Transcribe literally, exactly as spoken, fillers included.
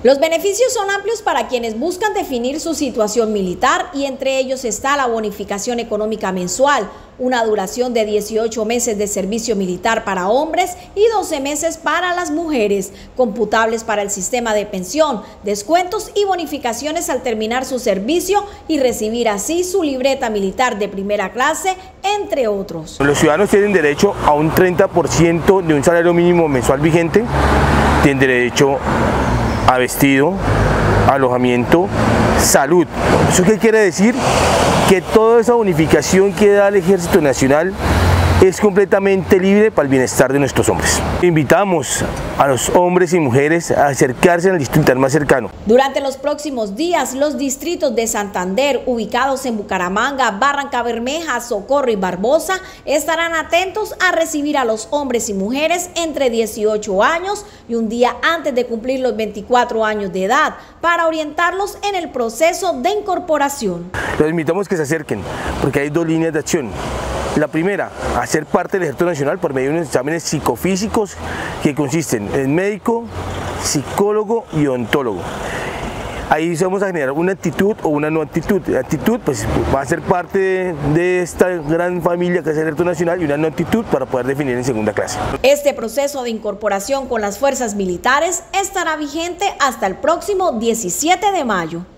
Los beneficios son amplios para quienes buscan definir su situación militar y entre ellos está la bonificación económica mensual, una duración de dieciocho meses de servicio militar para hombres y doce meses para las mujeres, computables para el sistema de pensión, descuentos y bonificaciones al terminar su servicio y recibir así su libreta militar de primera clase, entre otros. Los ciudadanos tienen derecho a un treinta por ciento de un salario mínimo mensual vigente, tienen derecho a vestido, alojamiento, salud. ¿Eso qué quiere decir? Que toda esa bonificación que da el Ejército Nacional es completamente libre para el bienestar de nuestros hombres. Invitamos a los hombres y mujeres a acercarse al distrito militar más cercano. Durante los próximos días, los distritos de Santander, ubicados en Bucaramanga, Barrancabermeja, Socorro y Barbosa, estarán atentos a recibir a los hombres y mujeres entre dieciocho años y un día antes de cumplir los veinticuatro años de edad, para orientarlos en el proceso de incorporación. Los invitamos a que se acerquen, porque hay dos líneas de acción. La primera, hacer parte del Ejército Nacional por medio de unos exámenes psicofísicos que consisten en médico, psicólogo y odontólogo. Ahí vamos a generar una actitud o una no actitud. La actitud pues, va a ser parte de, de esta gran familia que es el Ejército Nacional y una no actitud para poder definir en segunda clase. Este proceso de incorporación con las fuerzas militares estará vigente hasta el próximo diecisiete de mayo.